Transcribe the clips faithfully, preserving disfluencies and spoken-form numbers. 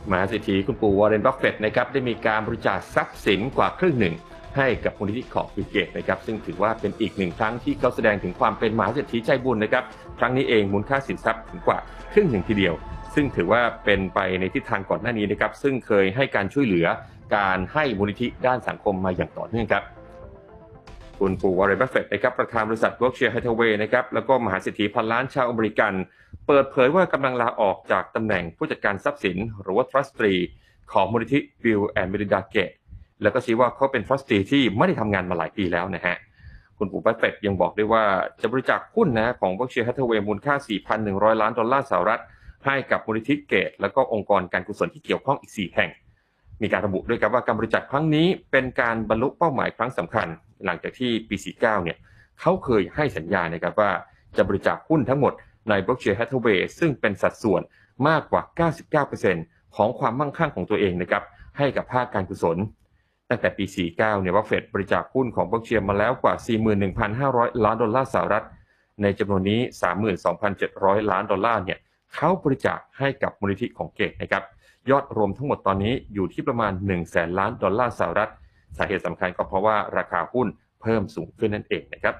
มหาเศรษฐีคุณปู่วอร์เรน บัฟเฟตต์นะครับได้มีการบริจาคทรัพย์สินกว่าครึ่งหนึ่งให้กับมูลนิธิของบิลเกตส์นะครับซึ่งถือว่าเป็นอีกหนึ่งครั้งที่เขาแสดงถึงความเป็นมหาเศรษฐีใจบุญนะครับครั้งนี้เองมูลค่าสินทรัพย์ถึงกว่าครึ่งหนึ่งทีเดียวซึ่งถือว่าเป็นไปในทิศทางก่อนหน้านี้นะครับซึ่งเคยให้การช่วยเหลือการให้มูลนิธิด้านสังคมมาอย่างต่อเนื่องครับคุณปู่วอร์เรน บัฟเฟตต์นะครับประธานบริษัท Berkshire Hathaway นะครับแล้วก็มหาเศรษฐีพันล้านชาวอเมริกันเปิดเผยว่ากำลังลาออกจากตำแหน่งผู้จัดการทรัพย์สินหรือว่า Trustee ของมูลนิธิ Bill and Melinda Gates แล้วก็ชี้ว่าเขาเป็น Trustee ที่ไม่ได้ทำงานมาหลายปีแล้วนะฮะคุณปู่บัฟเฟตต์ยังบอกด้วยว่าจะบริจาคหุ้นนะของ Berkshire Hathaway มูลค่า สี่พันหนึ่งร้อย ล้านดอลลาร์สหรัฐให้กับมูลนิธิเกตแล้วก็องค์กรการกุศลที่เกี่ยวข้องอีกสี่แห่งมีการระบุด้วยครับว่าการบริจาคครั้งนี้เป็นการบรรลุเป้าหมายครั้งสำคัญหลังจากที่ปีสี่สิบเก้าเนี่ยเขาเคยให้สัญญานะครับว่าจะบริจาคหุ้นทั้งหมดใน Berkshire Hathaway ซึ่งเป็นสัดส่วนมากกว่า เก้าสิบเก้าเปอร์เซ็นต์ ของความมั่งคั่งของตัวเองนะครับให้กับภาคการกุศลตั้งแต่ปีสี่สิบเก้าเนี่ยบัฟเฟตต์บริจาคหุ้นของ Berkshire มาแล้วกว่า สี่หมื่นหนึ่งพันห้าร้อย ล้านดอลลาร์สหรัฐในจำนวนนี้ สามหมื่นสองพันเจ็ดร้อย ล้านดอลลาร์เนี่ยเขาบริจาคให้กับมูลนิธิของเกตนะครับยอดรวมทั้งหมดตอนนี้อยู่ที่ประมาณ หนึ่งแสน ล้านดอลลาร์สหรัฐสาเหตุสำคัญก็เพราะว่าราคาหุ้นเพิ่มสูงขึ้นนั่นเองนะครับ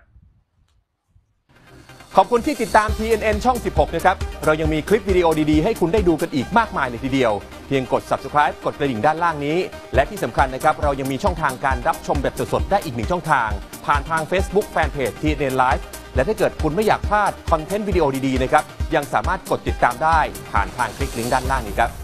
ขอบคุณที่ติดตาม ที เอ็น เอ็น ช่อง สิบหก นะครับเรายังมีคลิปวิดีโอดีๆให้คุณได้ดูกันอีกมากมายเลยทีเดียวเพียงกด ซับสไครบ์ กดกระดิ่งด้านล่างนี้และที่สำคัญนะครับเรายังมีช่องทางการรับชมแบบสดๆได้อีกหนึ่งช่องทางผ่านทาง Facebook Fanpage ที เอ็น เอ็น Live และถ้าเกิดคุณไม่อยากพลาดคอนเทนต์วิดีโอดีๆนะครับยังสามารถกดติดตามได้ผ่านทางคลิกลิงก์ด้านล่างนี้ครับ